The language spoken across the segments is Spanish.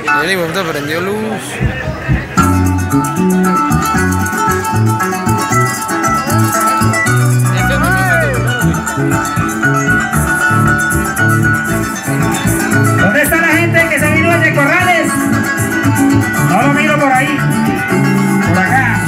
El hijo prendió luz. ¿Dónde está la gente que se vino desde Corrales? No lo miro por ahí. Por acá.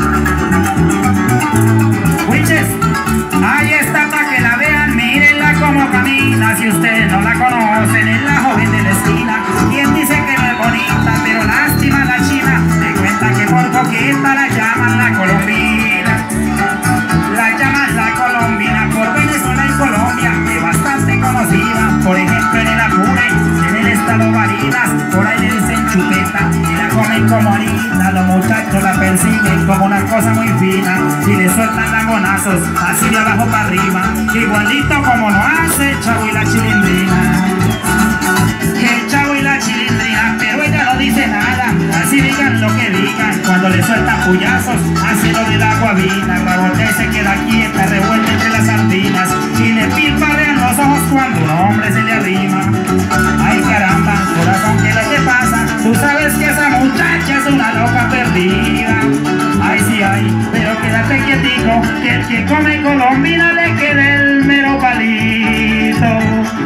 Wiches, ahí está para que la vean. Mírenla como camina. Si ustedes no la conocen, es la joven de la esquina. Quien dice que no es bonita, pero lástima la china. Me cuenta que por coqueta la llaman la colombina. La llaman la colombina por Venezuela y Colombia, que bastante conocida. Por ejemplo en el Apure, en el estado Barinas, por ahí le dicen chupeta y la comen como ahorita. Los muchachos la persiguen como una cosa muy fina y le sueltan lagonazos así de abajo para arriba, igualito como lo hace el Chavo y la Chilindrina. El Chavo y la Chilindrina, pero ella no dice nada, así digan lo que digan. Cuando le sueltan puyazos, hace lo del agua vina, rabotea y se queda quieta, revuelta entre las sardinas y le pilparrean los ojos cuando un hombre se le arrima. Ay caramba, corazón, ¿qué es lo que pasa? Tú sabes que esa muchacha es una loca perdida. Ay sí, ay, pero quédate quietico, que el que come colombina le quede el mero palito.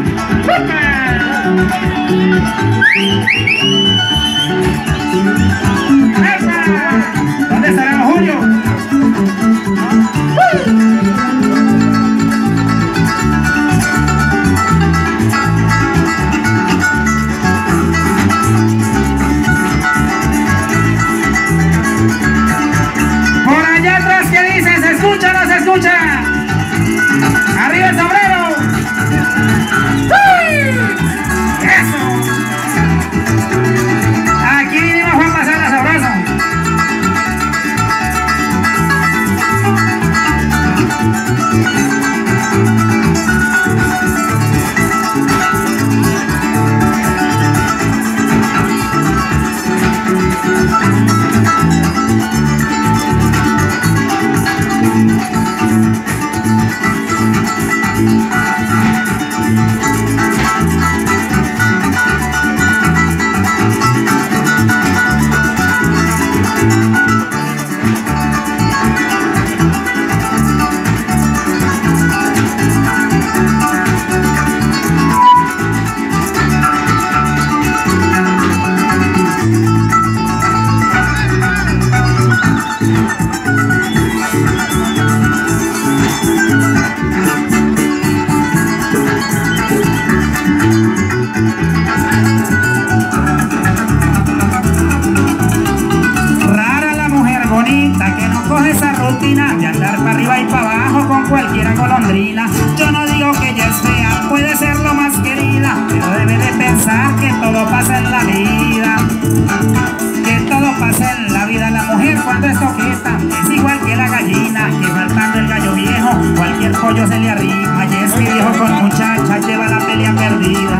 ¿Dónde estaremos, Julio? Por allá atrás, ¿qué dicen? ¿Se escucha o no se escucha? ¡Arriba el sombrero! ¡Eso! Aquí vinimos a pasar sabroso. Que no coge esa rutina de andar para arriba y para abajo con cualquiera golondrina. Yo no digo que ella es fea, puede ser lo más querida, pero debe de pensar que todo pasa en la vida. Que todo pasa en la vida. La mujer cuando es coqueta es igual que la gallina, que faltando el gallo viejo cualquier pollo se le arrima. Y es que viejo con muchacha lleva la pelea perdida.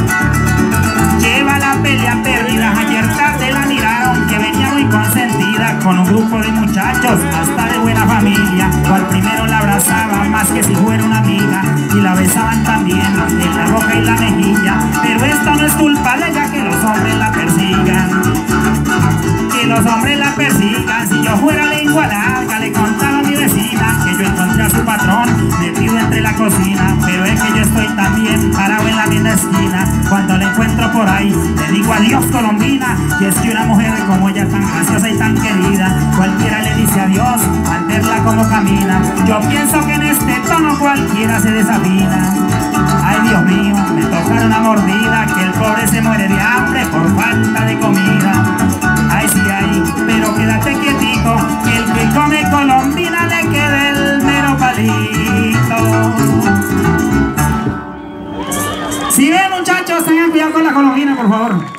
Lleva la pelea perdida. Ayer tarde la miraron que venía muy consentida con un grupo de muchachos hasta de buena familia. Cual primero la abrazaba más que si fuera una amiga y la besaban también en la boca y la mejilla. Pero esto no es culpa de ella, que los hombres la persigan. Que los hombres la persigan. Si yo fuera lengua larga le contaba a mi vecina que yo encontré a su patrón metido entre la cocina. Pero es que yo estoy también parado en la misma esquina. Cuando la encuentro por ahí le digo adiós colombina. Y es que una mujer como ella tan graciosa y tan querida, cualquiera le dice adiós al verla como camina. Yo pienso que en este tono cualquiera se desafina. Ay Dios mío, me tocaron una mordida, que el pobre se muere de hambre por falta de comida. Ay sí, ay, pero quédate quietico, que el que come colombina le quede el mero palito. Si ven muchachos, tengan cuidado con la colombina, por favor.